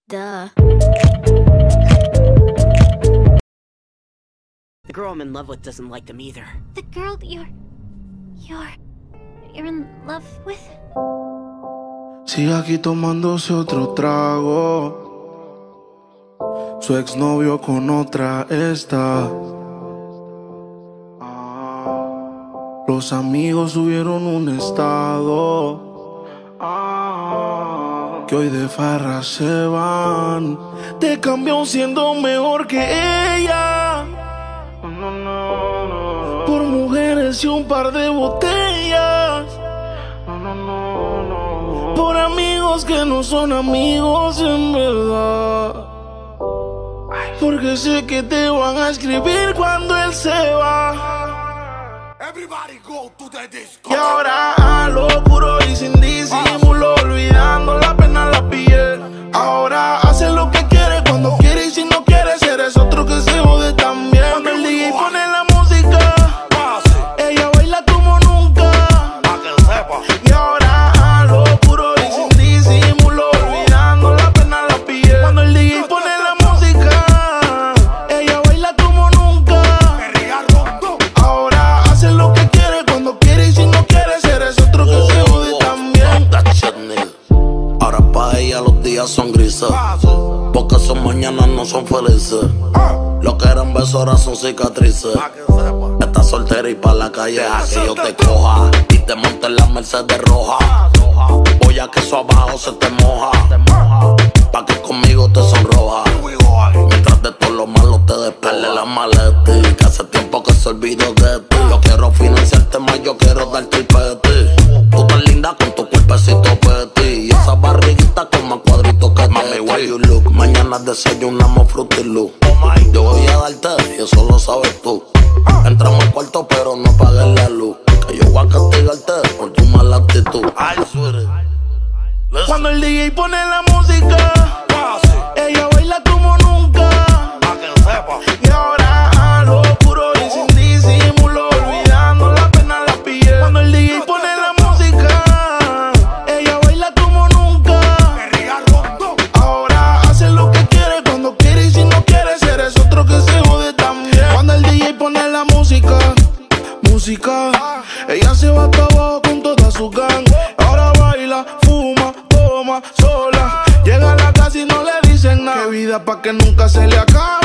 Duh. The girl I'm in love with doesn't like them either. The girl you're in love with? Sigue aquí tomándose otro trago. Su exnovio con otra está. Los amigos subieron un estado. Que hoy de farra se van. Te cambió siendo mejor que ella. Por mujeres y un par de botellas. Por amigos que no son amigos en verdad. Porque sé que te van a escribir cuando él se va. Y ahora a lo oscuro y sin disimulo, olvidando la pena en la piel. Ahora hace lo que quiere cuando quiere, y si no quiere eres otro que se jode también. Cuando el DJ pone la música, ella baila como nunca. Y ahora a lo oscuro y sin disimulo, olvidando la pena en la piel. Cuando el DJ pone la música, ella baila como nunca. Ahora hace lo que quiere cuando quiere, y si no quiere eres otro que se jode también. Ahora pa' ella los días son grises, porque son mañanas no son felices. Lo que eran besos ahora son cicatrices. Estás soltera y pa' la calle a que yo te coja y te monte en la Mercedes roja. Voy a que eso abajo se te moja, pa' que conmigo te sonroja. Mientras de todo lo malo te despele la maleta, que hace tiempo que se olvidó de ti. Yo quiero financiarte más, yo quiero darte el peti. Tú tan linda con tu cuerpecito peti y esa barriguita con más cuadritos que mami, why you look. Mañana desayunamos Fruity Loop. Yo voy a darte y eso lo sabes tú. Entramos al cuarto pero no apagues la luz, que yo voy a castigarte por tu mala actitud. Cuando el DJ pone la música, ella baila como nunca. Y ahora a lo oscuro y sin disimulo, olvidando la pena en la piel. Cuando el DJ pone la música, ella baila como nunca. Ahora hace lo que quiere cuando quiere, y si no quiere eres otro que se jode también. Cuando el DJ pone la música, ella se va hasta abajo con toda su gang. Ahora baila, fuma, toma, sola. Llega a la casa y no le dicen nada. Qué vida pa' que nunca se le acabe.